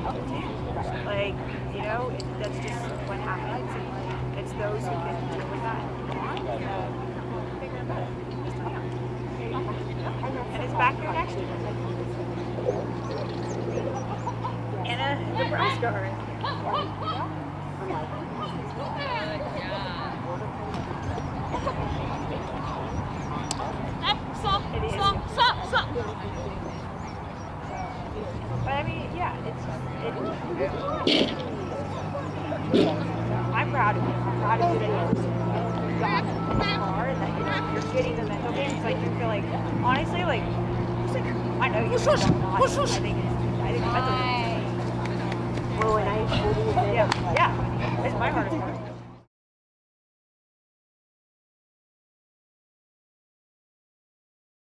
Like, you know, that's just what happens, and like, it's those who can deal with that and move on that become bigger and better. And it's back here next year. In a Nebraska. Stop. But I mean, yeah, I'm proud of you. I'm proud of you that you got this far and that you're getting the mental games. Like, you feel like, honestly, like, I know you don't know. I think the mental games. Well, when I yeah, it's my hardest part.